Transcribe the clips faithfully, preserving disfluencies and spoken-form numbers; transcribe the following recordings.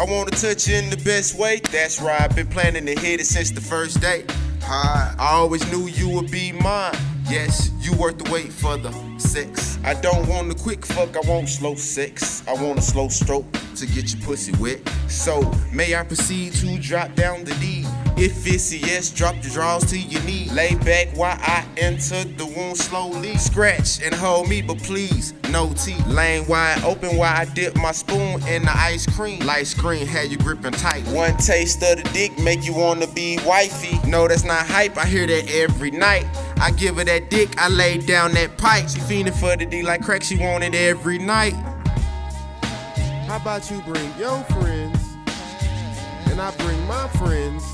I wanna touch you in the best way. That's right, I've been planning to hit it since the first day. I always knew you would be mine. Yes, you worth the wait for the sex. I don't want a quick fuck, I want slow sex. I want a slow stroke to get your pussy wet. So, may I proceed to drop down the D? If it's a yes, drop the draws to your knee. Lay back while I enter the wound slowly. Scratch and hold me, but please, no teeth. Lane wide open while I dip my spoon in the ice cream. Light screen had you gripping tight. One taste of the dick make you wanna be wifey. No, that's not hype, I hear that every night. I give her that dick, I lay down that pipe. She fiending for the D like crack, she want it every night. How about you bring your friends, and I bring my friends,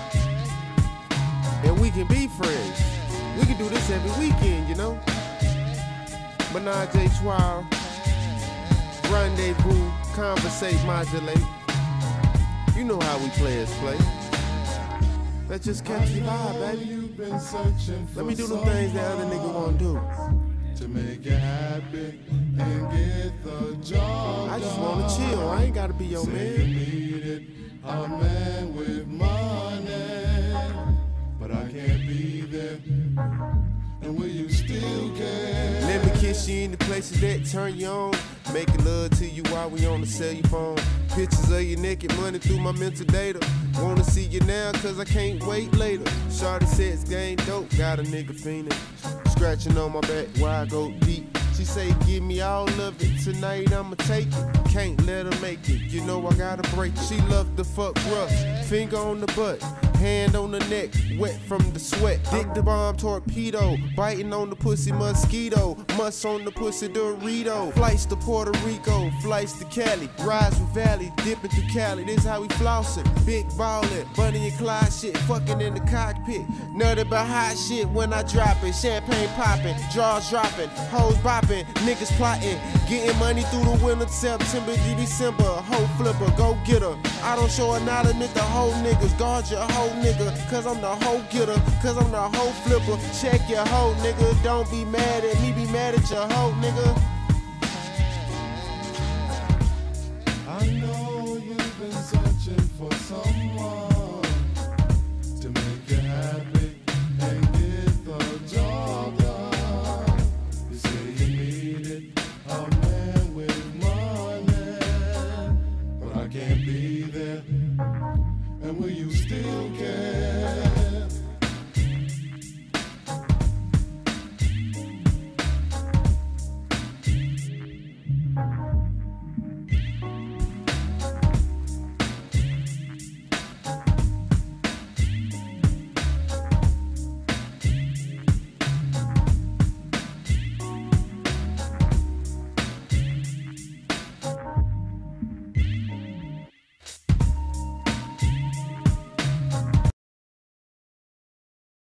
and we can be friends. We can do this every weekend, you know? Menage a trois, rendezvous, conversate, modulate. You know how we players play. Let's just catch the vibe, baby. Let me do the things that other niggas won't do. To make you happy and get the job I just wanna chill, I ain't gotta be your Say man. you needed a man with money, but I can't be there. And will you still care? Let me kiss you in the places that turn you on. Making love to you while we on the cell phone. Pictures of you naked, money through my mental data. Wanna see you now, cause I can't wait later. Shawty says game dope, got a nigga fiendin'. Scratching on my back while I go deep. She say give me all of it, tonight I'ma take it. Can't let her make it, you know I gotta break it. She love the fuck rough, finger on the butt, hand on the neck, wet from the sweat. Dick the bomb torpedo, biting on the pussy mosquito. Must on the pussy Dorito. Flights to Puerto Rico, flights to Cali. Rise from Valley, dipping through Cali. This how we flossing, big ballin', Bunny and Clyde shit, fucking in the cockpit. Nutty about hot shit when I drop it. Champagne popping, jaws dropping, hoes bopping, niggas plotting. Getting money through the winter, September to December. Hoe flipper, go get her. I don't show her not admit the whole niggas. Guard your hoe nigga, cause I'm the hoe getter, cause I'm the hoe flipper. Check your hoe nigga, don't be mad at me, be mad at your hoe nigga. I know you've been searching for someone to make you happy